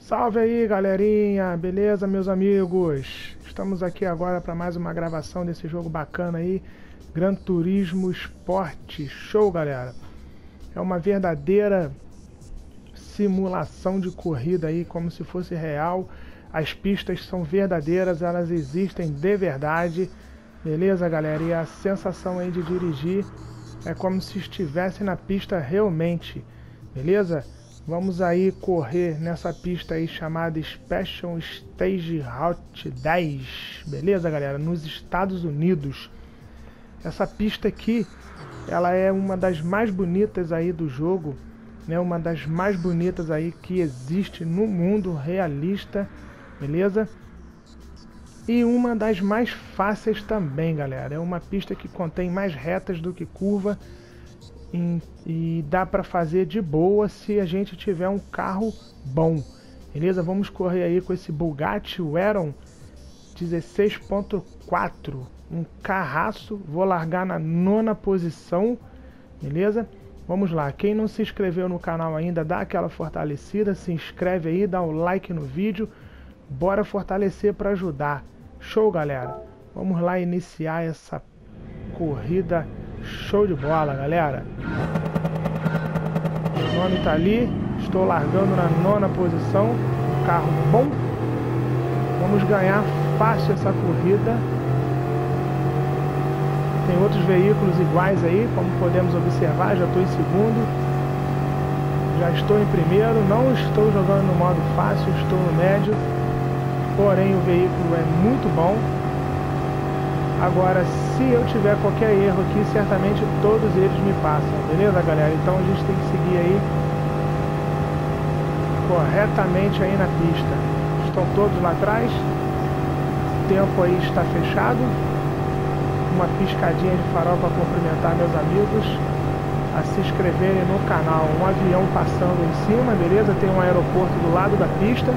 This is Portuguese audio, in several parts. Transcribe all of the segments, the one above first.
Salve aí, galerinha! Beleza, meus amigos? Estamos aqui agora para mais uma gravação desse jogo bacana aí, Gran Turismo Sport. Show, galera! É uma verdadeira simulação de corrida aí, como se fosse real. As pistas são verdadeiras, elas existem de verdade. Beleza, galera? E a sensação aí de dirigir é como se estivesse na pista realmente. Beleza? Vamos aí correr nessa pista aí chamada Special Stage Route 10, beleza, galera? Nos Estados Unidos. Essa pista aqui, ela é uma das mais bonitas aí do jogo, né? Uma das mais bonitas aí que existe no mundo realista, beleza? E uma das mais fáceis também, galera. É uma pista que contém mais retas do que curva. E dá para fazer de boa se a gente tiver um carro bom, beleza? Vamos correr aí com esse Bugatti Veyron 16.4, um carraço. Vou largar na 9ª posição, beleza? Vamos lá, quem não se inscreveu no canal ainda, dá aquela fortalecida, se inscreve aí, dá um like no vídeo, bora fortalecer para ajudar. Show, galera? Vamos lá iniciar essa corrida. Show de bola, galera. O nome tá ali. Estou largando na 9ª posição. Carro bom. Vamos ganhar fácil essa corrida. Tem outros veículos iguais aí, como podemos observar. Já estou em segundo. Já estou em primeiro. Não estou jogando no modo fácil, estou no médio. Porém o veículo é muito bom. Agora, se eu tiver qualquer erro aqui, certamente todos eles me passam, beleza, galera? Então a gente tem que seguir aí corretamente aí na pista. Estão todos lá atrás. O tempo aí está fechado. Uma piscadinha de farol para cumprimentar meus amigos a se inscreverem no canal. Um avião passando em cima, beleza? Tem um aeroporto do lado da pista.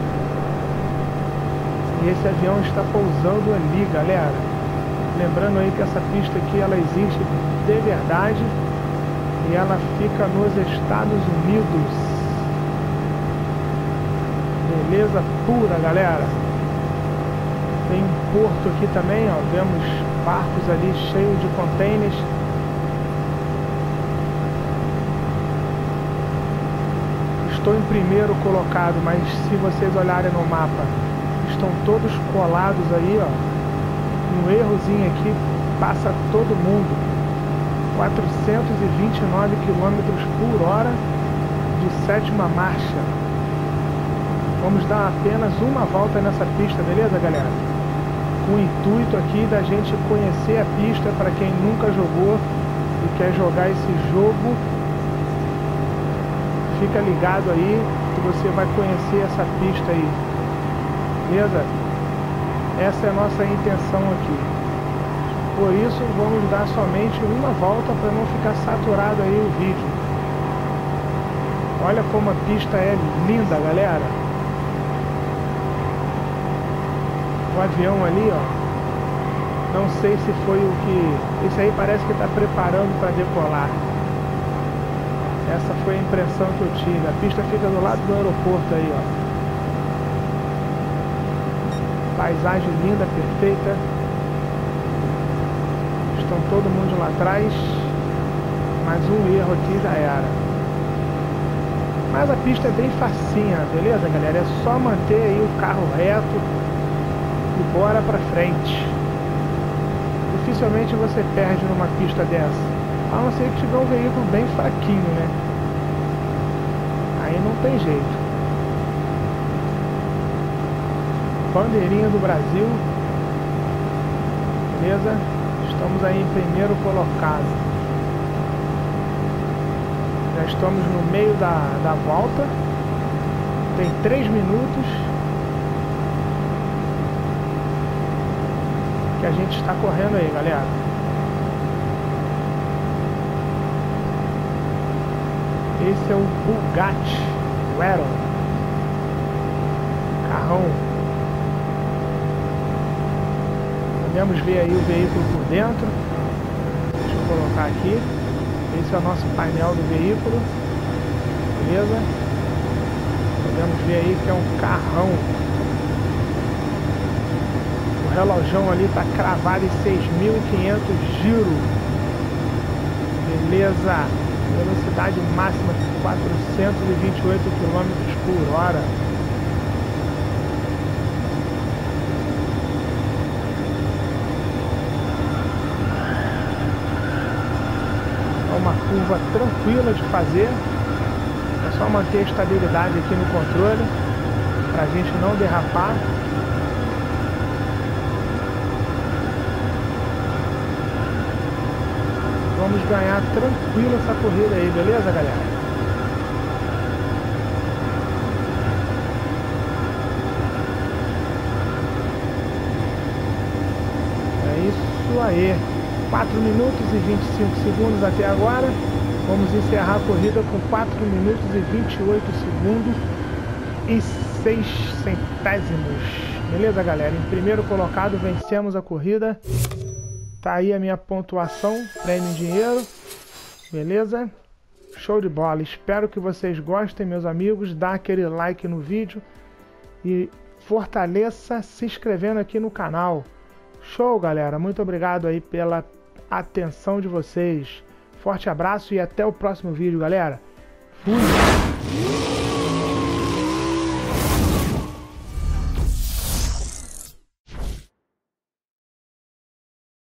E esse avião está pousando ali, galera. Lembrando aí que essa pista aqui, ela existe de verdade e ela fica nos Estados Unidos. Beleza pura, galera. Tem um porto aqui também, ó. Vemos barcos ali cheios de contêineres. Estou em primeiro colocado, mas se vocês olharem no mapa, estão todos colados aí, ó. Um errozinho aqui passa todo mundo. 429 km por hora de 7ª marcha. Vamos dar apenas uma volta nessa pista, beleza, galera? Com o intuito aqui da gente conhecer a pista. Para quem nunca jogou e quer jogar esse jogo, fica ligado aí que você vai conhecer essa pista aí, beleza? Essa é a nossa intenção aqui. Por isso vamos dar somente uma volta para não ficar saturado aí o vídeo. Olha como a pista é linda, galera. O avião ali, ó. Não sei se foi o que... Esse aí parece que está preparando para decolar. Essa foi a impressão que eu tive. A pista fica do lado do aeroporto aí, ó. Paisagem linda, perfeita. Estão todo mundo lá atrás. Mais um erro aqui já era. Mas a pista é bem facinha, beleza, galera? É só manter aí o carro reto e bora pra frente. Dificilmente você perde numa pista dessa, a não ser que tiver um veículo bem fraquinho, né? Aí não tem jeito. Bandeirinha do Brasil, beleza? Estamos aí em primeiro colocado. Já estamos no meio da volta. Tem 3 minutos que a gente está correndo aí, galera. Esse é o Bugatti Veyron. Carrão. Podemos ver aí o veículo por dentro. Deixa eu colocar aqui. Esse é o nosso painel do veículo. Beleza? Podemos ver aí que é um carrão. O relojão ali está cravado em 6.500 giros. Beleza. Velocidade máxima 428 km por hora. É uma curva tranquila de fazer. É só manter a estabilidade aqui no controle para a gente não derrapar. Vamos ganhar tranquilo essa corrida aí, beleza, galera? É isso aí. 4 minutos e 25 segundos até agora. Vamos encerrar a corrida com 4 minutos e 28 segundos e 6 centésimos. Beleza, galera? Em primeiro colocado, vencemos a corrida. Tá aí a minha pontuação, prêmio em dinheiro. Beleza? Show de bola. Espero que vocês gostem, meus amigos. Dá aquele like no vídeo e fortaleça se inscrevendo aqui no canal. Show, galera. Muito obrigado aí pela atenção de vocês. Forte abraço e até o próximo vídeo, galera. Fui!